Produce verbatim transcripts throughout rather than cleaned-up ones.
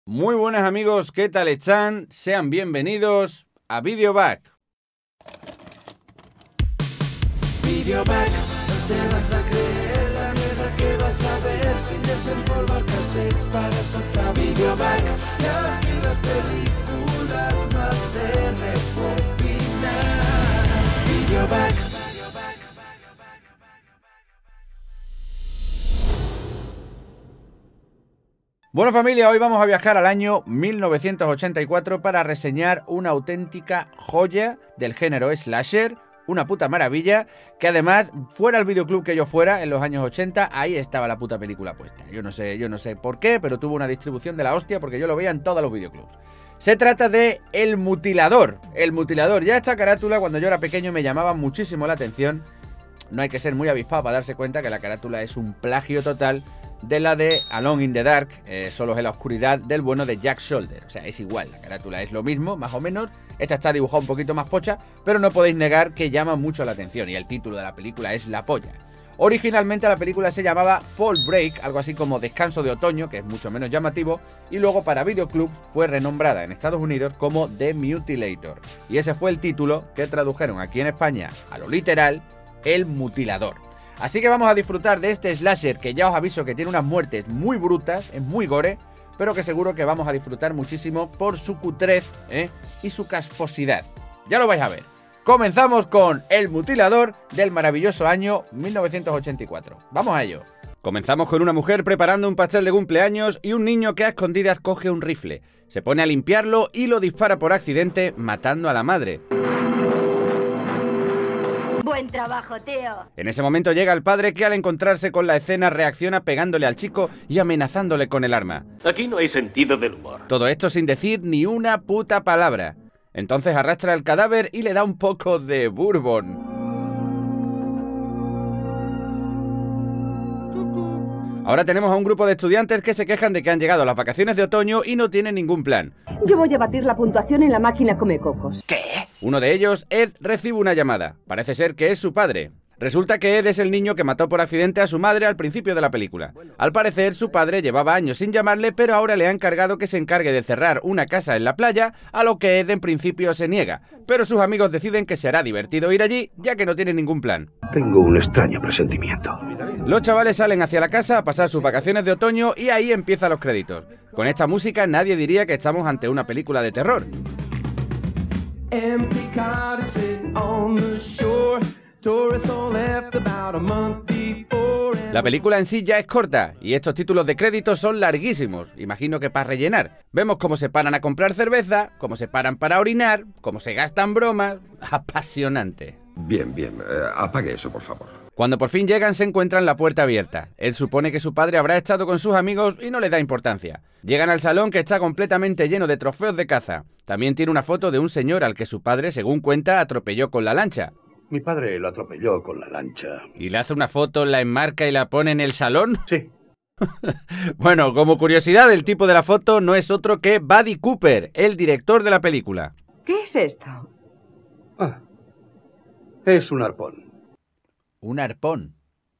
Muy buenas amigos, ¿qué tal están? Sean bienvenidos a Videoback. Videoback, no te vas a creer la mierda que vas a ver sin desempolvar cassettes para soltar. Videoback, y aquí las películas más de repopinar. Videoback. Bueno familia, hoy vamos a viajar al año mil novecientos ochenta y cuatro para reseñar una auténtica joya del género slasher, una puta maravilla, que además, fuera el videoclub que yo fuera en los años ochenta, ahí estaba la puta película puesta. Yo no sé, yo no sé por qué, pero tuvo una distribución de la hostia porque yo lo veía en todos los videoclubs. Se trata de El Mutilador. El Mutilador. Ya esta carátula cuando yo era pequeño me llamaba muchísimo la atención. No hay que ser muy avispado para darse cuenta que la carátula es un plagio total de la de Alone in the Dark, eh, Solos en la Oscuridad, del bueno de Jack Sholder. O sea, es igual, la carátula es lo mismo, más o menos. Esta está dibujada un poquito más pocha, pero no podéis negar que llama mucho la atención. Y el título de la película es La Polla. Originalmente la película se llamaba Fall Break, algo así como Descanso de Otoño, que es mucho menos llamativo, y luego para videoclubs fue renombrada en Estados Unidos como The Mutilator. Y ese fue el título que tradujeron aquí en España, a lo literal, El Mutilador. Así que vamos a disfrutar de este slasher que ya os aviso que tiene unas muertes muy brutas, es muy gore, pero que seguro que vamos a disfrutar muchísimo por su cutrez, ¿eh? y su casposidad. Ya lo vais a ver. Comenzamos con El Mutilador del maravilloso año mil novecientos ochenta y cuatro. Vamos a ello. Comenzamos con una mujer preparando un pastel de cumpleaños y un niño que a escondidas coge un rifle. Se pone a limpiarlo y lo dispara por accidente, matando a la madre. Buen trabajo, tío. En ese momento llega el padre que al encontrarse con la escena reacciona pegándole al chico y amenazándole con el arma. Aquí no hay sentido del humor. Todo esto sin decir ni una puta palabra. Entonces arrastra el cadáver y le da un poco de bourbon. Ahora tenemos a un grupo de estudiantes que se quejan de que han llegado las vacaciones de otoño y no tienen ningún plan. Yo voy a batir la puntuación en la máquina Comecocos. ¿Qué? Uno de ellos, Ed, recibe una llamada. Parece ser que es su padre. Resulta que Ed es el niño que mató por accidente a su madre al principio de la película. Al parecer, su padre llevaba años sin llamarle, pero ahora le ha encargado que se encargue de cerrar una casa en la playa, a lo que Ed en principio se niega. Pero sus amigos deciden que será divertido ir allí, ya que no tienen ningún plan. Tengo un extraño presentimiento. Los chavales salen hacia la casa a pasar sus vacaciones de otoño y ahí empiezan los créditos. Con esta música nadie diría que estamos ante una película de terror. La película en sí ya es corta y estos títulos de créditos son larguísimos, imagino que para rellenar. Vemos cómo se paran a comprar cerveza, cómo se paran para orinar, cómo se gastan bromas. Apasionante. Bien, bien. Eh, apague eso, por favor. Cuando por fin llegan se encuentran la puerta abierta. Él supone que su padre habrá estado con sus amigos y no le da importancia. Llegan al salón que está completamente lleno de trofeos de caza. También tiene una foto de un señor al que su padre, según cuenta, atropelló con la lancha. Mi padre lo atropelló con la lancha. ¿Y le hace una foto, la enmarca y la pone en el salón? Sí. Bueno, como curiosidad, el tipo de la foto no es otro que Buddy Cooper, el director de la película. ¿Qué es esto? Ah, es un arpón. Un arpón.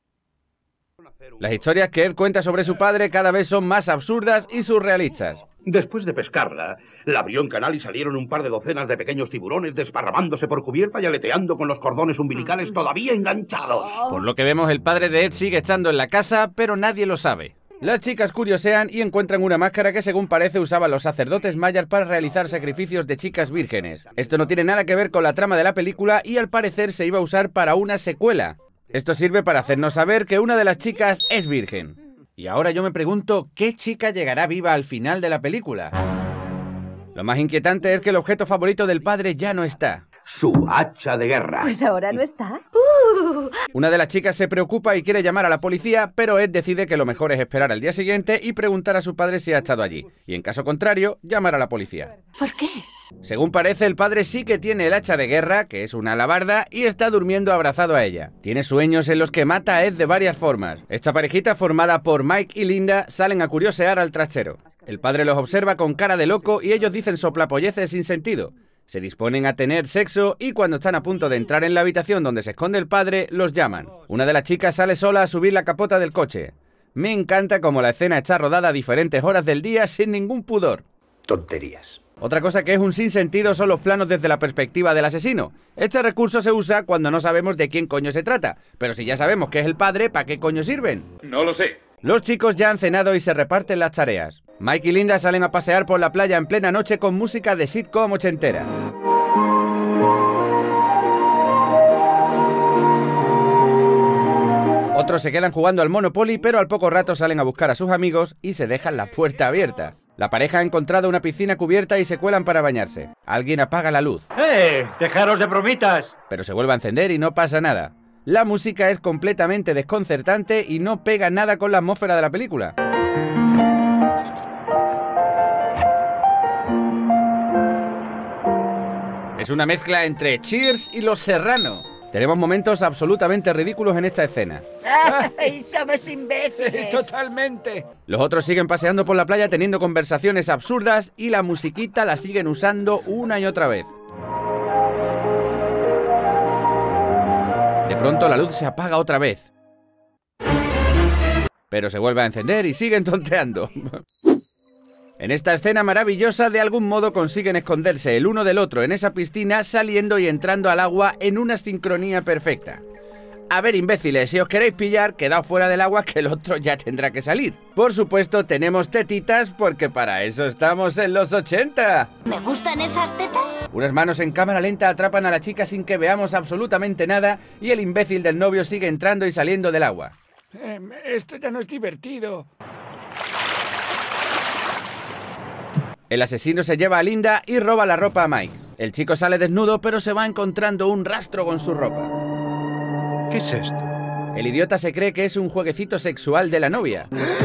Las historias que Ed cuenta sobre su padre cada vez son más absurdas y surrealistas. Después de pescarla, la abrió en canal y salieron un par de docenas de pequeños tiburones desparramándose por cubierta y aleteando con los cordones umbilicales todavía enganchados. Por lo que vemos, el padre de Ed sigue estando en la casa, pero nadie lo sabe. Las chicas curiosean y encuentran una máscara que según parece usaban los sacerdotes mayas para realizar sacrificios de chicas vírgenes. Esto no tiene nada que ver con la trama de la película y al parecer se iba a usar para una secuela. Esto sirve para hacernos saber que una de las chicas es virgen. Y ahora yo me pregunto, ¿qué chica llegará viva al final de la película? Lo más inquietante es que el objeto favorito del padre ya no está. Su hacha de guerra. Pues ahora no está. Una de las chicas se preocupa y quiere llamar a la policía, pero Ed decide que lo mejor es esperar al día siguiente y preguntar a su padre si ha estado allí. Y en caso contrario, llamar a la policía. ¿Por qué? Según parece, el padre sí que tiene el hacha de guerra, que es una alabarda, y está durmiendo abrazado a ella. Tiene sueños en los que mata a Ed de varias formas. Esta parejita, formada por Mike y Linda, salen a curiosear al trastero. El padre los observa con cara de loco y ellos dicen soplapolleces sin sentido. Se disponen a tener sexo y cuando están a punto de entrar en la habitación donde se esconde el padre, los llaman. Una de las chicas sale sola a subir la capota del coche. Me encanta cómo la escena está rodada a diferentes horas del día sin ningún pudor. Tonterías. Otra cosa que es un sinsentido son los planos desde la perspectiva del asesino. Este recurso se usa cuando no sabemos de quién coño se trata, pero si ya sabemos que es el padre, ¿para qué coño sirven? No lo sé. Los chicos ya han cenado y se reparten las tareas. Mike y Linda salen a pasear por la playa en plena noche con música de sitcom ochentera. Otros se quedan jugando al Monopoly, pero al poco rato salen a buscar a sus amigos y se dejan la puerta abierta. La pareja ha encontrado una piscina cubierta y se cuelan para bañarse. Alguien apaga la luz. ¡Eh! ¡Dejaros de bromitas! Pero se vuelve a encender y no pasa nada. La música es completamente desconcertante y no pega nada con la atmósfera de la película. Es una mezcla entre Cheers y Los Serrano. Tenemos momentos absolutamente ridículos en esta escena. ¡Ay, somos imbéciles! ¡Totalmente! Los otros siguen paseando por la playa teniendo conversaciones absurdas y la musiquita la siguen usando una y otra vez. De pronto la luz se apaga otra vez. Pero se vuelve a encender y siguen tonteando. En esta escena maravillosa, de algún modo consiguen esconderse el uno del otro en esa piscina, saliendo y entrando al agua en una sincronía perfecta. A ver, imbéciles, si os queréis pillar, quedaos fuera del agua que el otro ya tendrá que salir. Por supuesto, tenemos tetitas porque para eso estamos en los ochenta. ¿Me gustan esas tetas? Unas manos en cámara lenta atrapan a la chica sin que veamos absolutamente nada y el imbécil del novio sigue entrando y saliendo del agua. Eh, esto ya no es divertido. El asesino se lleva a Linda y roba la ropa a Mike. El chico sale desnudo, pero se va encontrando un rastro con su ropa. ¿Qué es esto? El idiota se cree que es un jueguecito sexual de la novia.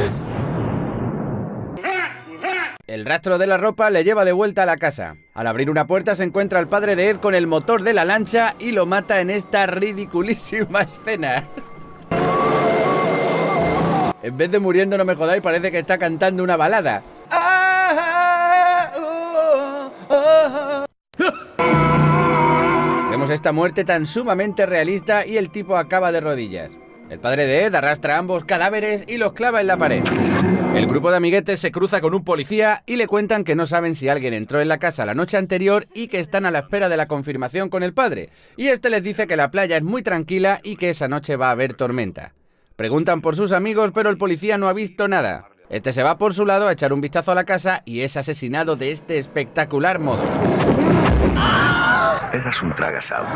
El rastro de la ropa le lleva de vuelta a la casa. Al abrir una puerta se encuentra el padre de Ed con el motor de la lancha y lo mata en esta ridiculísima escena. En vez de muriendo, no me jodáis, parece que está cantando una balada. Vemos esta muerte tan sumamente realista y el tipo acaba de rodillas. El padre de Ed arrastra ambos cadáveres y los clava en la pared. El grupo de amiguetes se cruza con un policía y le cuentan que no saben si alguien entró en la casa la noche anterior y que están a la espera de la confirmación con el padre. Y este les dice que la playa es muy tranquila y que esa noche va a haber tormenta. Preguntan por sus amigos, pero el policía no ha visto nada. Este se va por su lado a echar un vistazo a la casa y es asesinado de este espectacular modo. Eras un tragasables.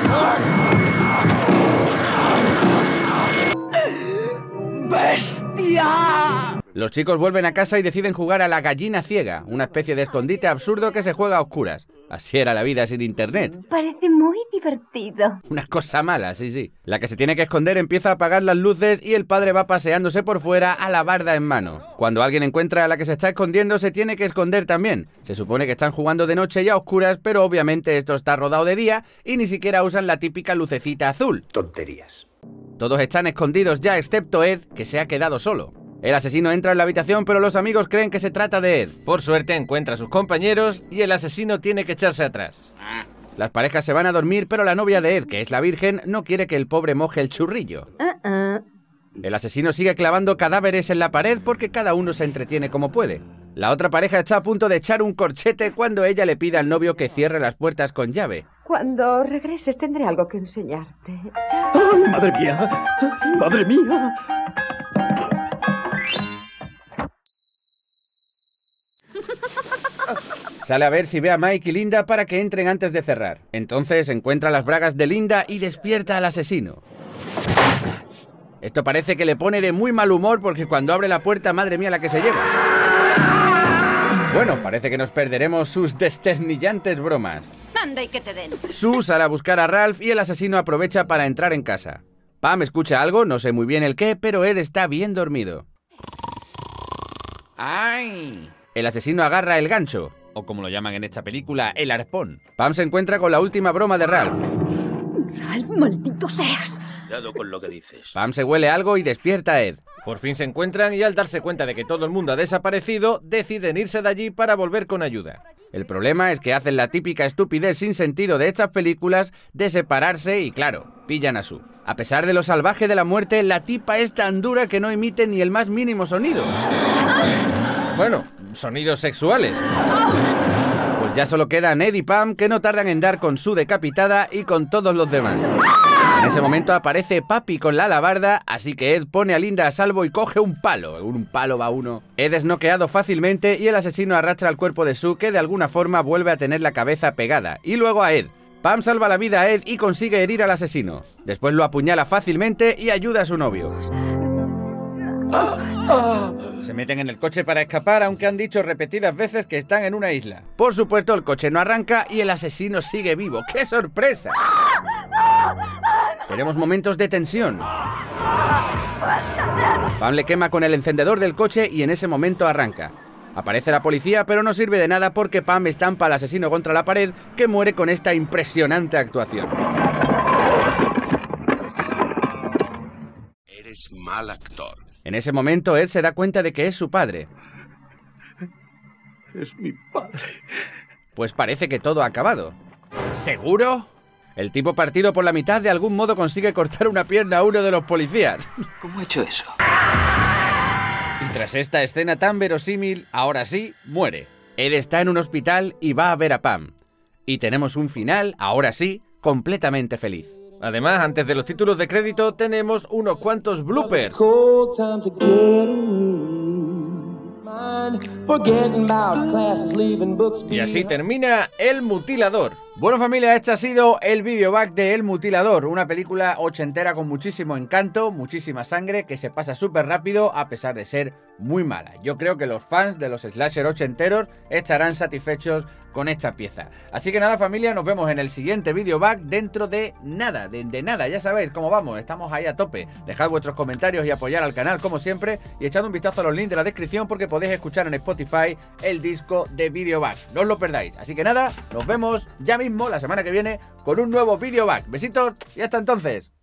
¡Bestia! Los chicos vuelven a casa y deciden jugar a la gallina ciega, una especie de escondite absurdo que se juega a oscuras. Así era la vida sin internet. Parece muy divertido. Una cosa mala, sí, sí. La que se tiene que esconder empieza a apagar las luces y el padre va paseándose por fuera a la barda en mano. Cuando alguien encuentra a la que se está escondiendo, se tiene que esconder también. Se supone que están jugando de noche y a oscuras, pero obviamente esto está rodado de día y ni siquiera usan la típica lucecita azul. Tonterías. Todos están escondidos ya, excepto Ed, que se ha quedado solo. El asesino entra en la habitación, pero los amigos creen que se trata de Ed. Por suerte encuentra a sus compañeros y el asesino tiene que echarse atrás. Las parejas se van a dormir, pero la novia de Ed, que es la virgen, no quiere que el pobre moje el churrillo. Uh-uh. El asesino sigue clavando cadáveres en la pared porque cada uno se entretiene como puede. La otra pareja está a punto de echar un corchete cuando ella le pide al novio que cierre las puertas con llave. Cuando regreses tendré algo que enseñarte. ¡Ay, madre mía! ¡Madre mía! Sale a ver si ve a Mike y Linda para que entren antes de cerrar. Entonces encuentra las bragas de Linda y despierta al asesino. Esto parece que le pone de muy mal humor porque cuando abre la puerta, madre mía la que se lleva. Bueno, parece que nos perderemos sus desternillantes bromas. Anda y que te den. Sue sale a buscar a Ralph y el asesino aprovecha para entrar en casa. Pam escucha algo, no sé muy bien el qué, pero Ed está bien dormido. ¡Ay! El asesino agarra el gancho, o como lo llaman en esta película, el arpón. Pam se encuentra con la última broma de Ralph. Ralph, maldito seas. Cuidado con lo que dices. Pam se huele algo y despierta a Ed. Por fin se encuentran y al darse cuenta de que todo el mundo ha desaparecido, deciden irse de allí para volver con ayuda. El problema es que hacen la típica estupidez sin sentido de estas películas de separarse y, claro, pillan a Sue. A pesar de lo salvaje de la muerte, la tipa es tan dura que no emite ni el más mínimo sonido. Bueno, sonidos sexuales. Pues ya solo quedan Ed y Pam, que no tardan en dar con Sue decapitada y con todos los demás. En ese momento aparece Papi con la alabarda, así que Ed pone a Linda a salvo y coge un palo. Un palo va uno. Ed es noqueado fácilmente y el asesino arrastra el cuerpo de Sue, que de alguna forma vuelve a tener la cabeza pegada. Y luego a Ed. Pam salva la vida a Ed y consigue herir al asesino. Después lo apuñala fácilmente y ayuda a su novio. Se meten en el coche para escapar, aunque han dicho repetidas veces que están en una isla. Por supuesto, el coche no arranca y el asesino sigue vivo. ¡Qué sorpresa! Tenemos momentos de tensión. Pam le quema con el encendedor del coche y en ese momento arranca. Aparece la policía, pero no sirve de nada porque Pam estampa al asesino contra la pared, que muere con esta impresionante actuación. Eres mal actor. En ese momento Ed se da cuenta de que es su padre. Es mi padre. Pues parece que todo ha acabado. ¿Seguro? El tipo partido por la mitad de algún modo consigue cortar una pierna a uno de los policías. ¿Cómo ha hecho eso? Y tras esta escena tan verosímil, ahora sí, muere. Ed está en un hospital y va a ver a Pam. Y tenemos un final, ahora sí, completamente feliz. Además, antes de los títulos de crédito, tenemos unos cuantos bloopers. Y así termina El Mutilador. Bueno, familia, este ha sido el videoback de El Mutilador, una película ochentera con muchísimo encanto, muchísima sangre, que se pasa súper rápido a pesar de ser muy mala. Yo creo que los fans de los slasher ochenteros estarán satisfechos con esta pieza. Así que nada, familia, nos vemos en el siguiente videoback dentro de nada, de, de nada, ya sabéis cómo vamos, estamos ahí a tope. Dejad vuestros comentarios y apoyar al canal como siempre, y echad un vistazo a los links de la descripción porque podéis escuchar en Spotify el disco de videoback, no os lo perdáis. Así que nada, nos vemos ya mismo la semana que viene con un nuevo videoback. Besitos y hasta entonces.